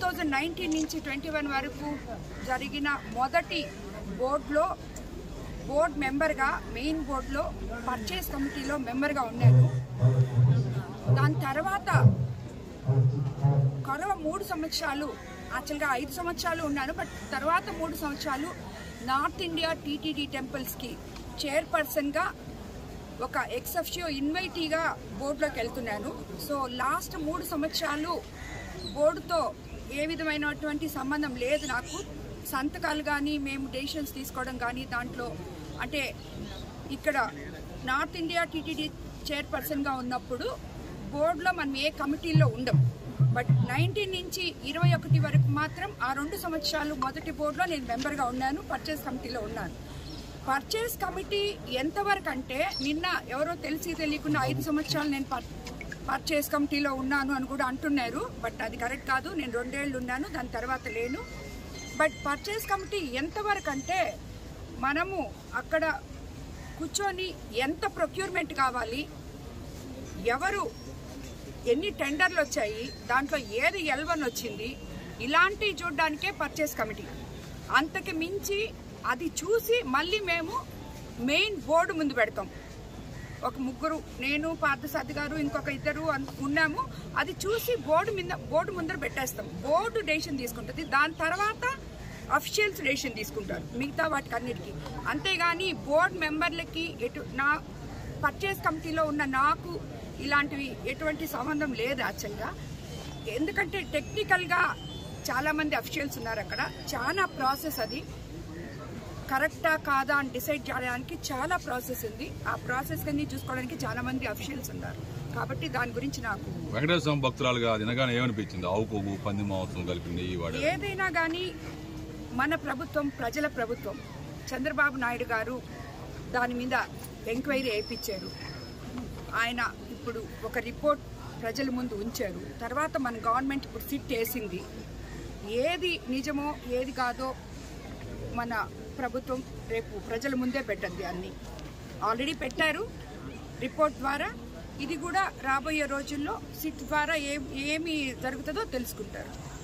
2019 నుంచి 21 వరకు జరిగిన మొదటి బోర్డులో బోర్డ్ మెంబర్గా మెయిన్ బోర్డులో పర్చేస్ కమిటీలో మెంబర్గా ఉన్నాను. దాని తర్వాత కరవ 3 సంవత్సరాలు, యాక్చువల్గా 5 సంవత్సరాలు ఉన్నాను. బట్ తర్వాత 3 సంవత్సరాలు నార్త్ ఇండియా టీటీడీ టెంపుల్స్కి చైర్పర్సన్గా ఒక ఎక్సెఫ్షియో ఇన్వైటీగా బోర్డులోకి వెళ్తున్నాను. సో లాస్ట్ 3 సంవత్సరాలు బోర్డుతో ఏ విధమైనటువంటి సంబంధం లేదు నాకు. సంతకాలు కానీ మేము డెసిషన్స్ తీసుకోవడం కానీ దాంట్లో అంటే ఇక్కడ నార్త్ ఇండియా టీటీడీ చైర్పర్సన్గా ఉన్నప్పుడు బోర్డులో మనం ఏ కమిటీల్లో ఉండం. బట్ 19 నుంచి 21 వరకు మాత్రం ఆ 2 సంవత్సరాలు మొదటి బోర్డులో నేను మెంబర్గా ఉన్నాను, పర్చేస్ కమిటీలో ఉన్నాను. పర్చేస్ కమిటీ ఎంతవరకు అంటే నిన్న ఎవరో తెలియకుండా 5 సంవత్సరాలు నేను పర్చేస్ కమిటీలో ఉన్నాను అని కూడా అంటున్నారు. బట్ అది కరెక్ట్ కాదు. నేను 2 ఏళ్ళు ఉన్నాను, దాని తర్వాత లేను. బట్ పర్చేస్ కమిటీ ఎంతవరకు అంటే మనము అక్కడ కూర్చొని ఎంత ప్రొక్యూర్మెంట్ కావాలి, ఎవరు ఎన్ని టెండర్లు వచ్చాయి, దాంట్లో ఏది L1 వచ్చింది, ఇలాంటివి చూడడానికే పర్చేస్ కమిటీ. అంతకు మించి అది చూసి మళ్ళీ మేము మెయిన్ బోర్డు ముందు పెడతాం. ఒక 3, నేను, పార్థసారథి గారు, ఇంకొక 2 ఉన్నాము. అది చూసి బోర్డు ముందర పెట్టేస్తాం. బోర్డు డెసిషన్ తీసుకుంటుంది. దాని తర్వాత అఫీషియల్స్ డెసిషన్ తీసుకుంటారు మిగతా వాటికి అన్నిటికీ. అంతేగాని బోర్డు మెంబర్లకి నా పర్చేస్ కమిటీలో ఉన్న నాకు ఇలాంటివి ఎటువంటి సంబంధం లేదు యాక్చువల్గా. ఎందుకంటే టెక్నికల్గా చాలామంది అఫీషియల్స్ ఉన్నారు అక్కడ. చాలా ప్రాసెస్, అది కరెక్టా కాదా అని డిసైడ్ చేయడానికి చాలా ప్రాసెస్ ఉంది. ఆ ప్రాసెస్ అన్ని చూసుకోవడానికి చాలా మంది అఫీషియల్స్ ఉన్నారు. కాబట్టి దాని గురించి నాకు వెంకటేశ్వర భక్తురాలుగా తినగానే ఏమనిపించింది? ఆవు కొవ్వు, పంది మాంసం కలిపింది. ఏదైనా కానీ మన ప్రభుత్వం ప్రజల ప్రభుత్వం. చంద్రబాబు నాయుడు గారు దాని మీద ఎంక్వైరీ వేయించారు. ఆయన ఇప్పుడు ఒక రిపోర్ట్ ప్రజల ముందు ఉంచారు. తర్వాత మన గవర్నమెంట్ ఇప్పుడు సిట్ వేసింది. ఏది నిజమో ఏది కాదో మన ప్రభుత్వం రేపు ప్రజల ముందే పెట్టద్ది. అన్ని ఆల్రెడీ పెట్టారు రిపోర్ట్ ద్వారా. ఇది కూడా రాబోయే రోజుల్లో సిట్ ద్వారా ఏమి జరుగుతుందో తెలుసుకుంటారు.